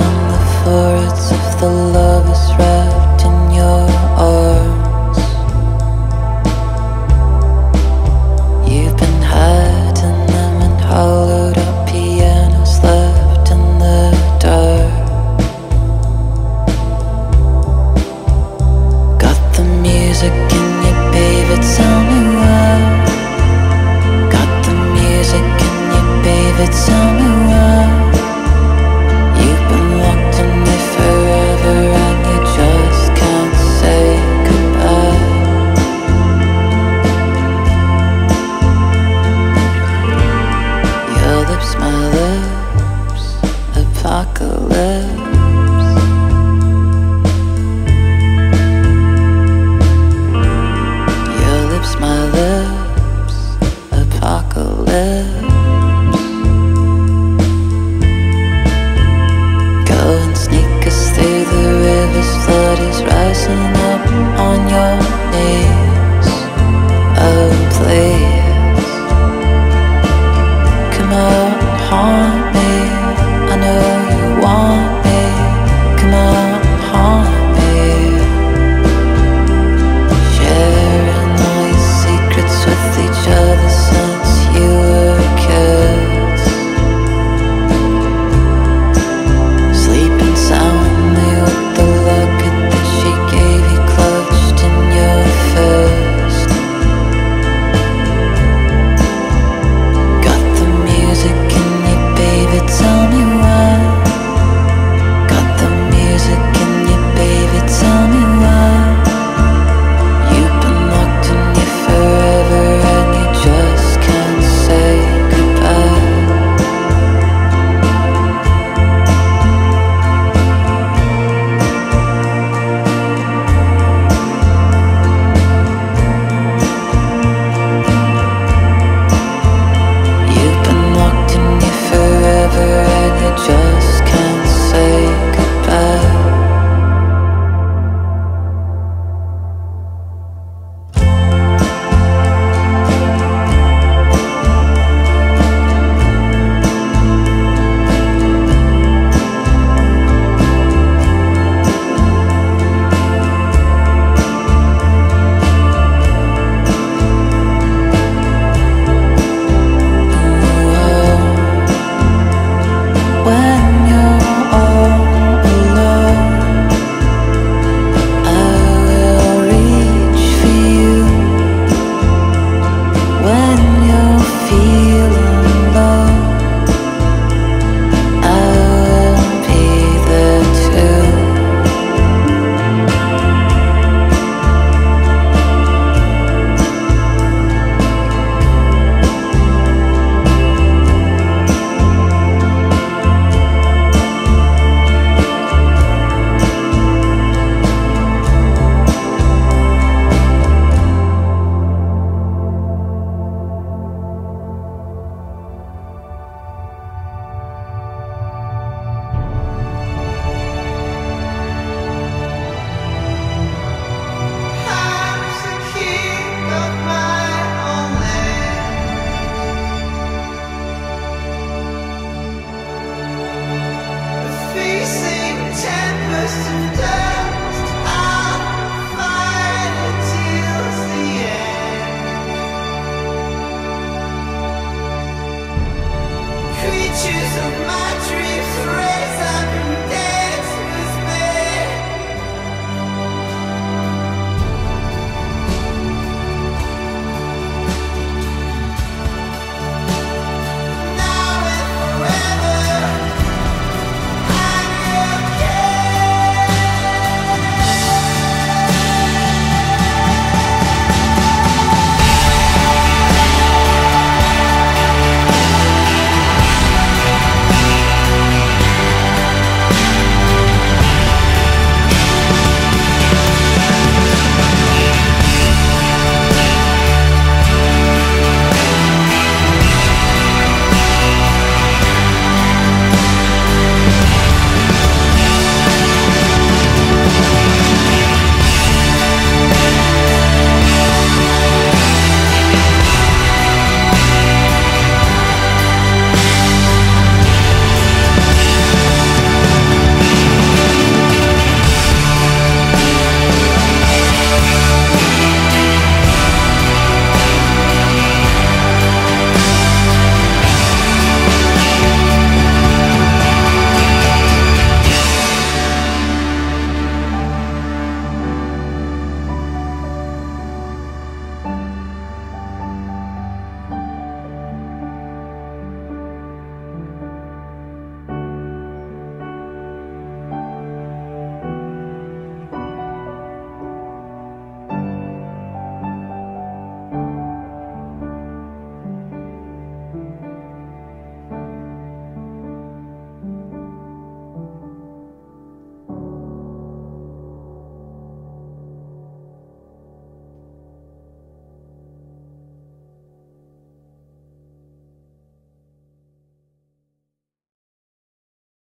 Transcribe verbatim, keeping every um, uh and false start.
on the foreheads of the lovers wrapped in your arms. You've been hiding them in hollowed out pianos left in the dark. Got the music in you, baby, tell me why. Got the music in you, baby, tell me why. You've been locked in me forever and you just can't say goodbye. Your lips, my lips, apocalypse. Your lips, my lips, apocalypse. Go and sneak us through the river's flood is rising up on your knees. Oh, please, come out and haunt me. I know you want me. Come out and haunt me. Sharing all your secrets with each other since you were kids. Sleeping soundly with the locket that she gave you clutched in your fist. Got the music in you, baby, tell me why. Got the music in you, baby, tell me why. You've been locked in you forever and you just can't say goodbye. You've been locked in you forever and you just can't say goodbye. When you're all alone, I will reach for you. When you're feeling low, I will be there too. I'm the king of my own land. Facing tempest of dust, I'll fight it till the end. Creatures of my dreams race